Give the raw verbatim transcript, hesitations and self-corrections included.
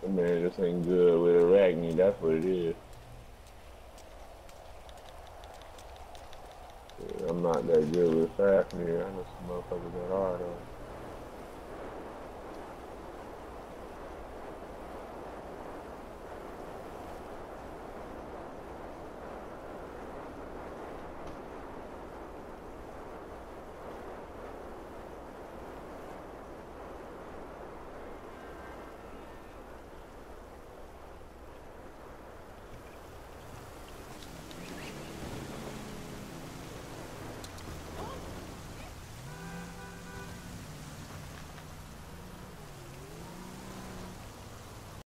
Man, this ain't good with Arachne, that's what it is. Yeah, I'm not that good with Fafnir. I know some motherfuckers that are though.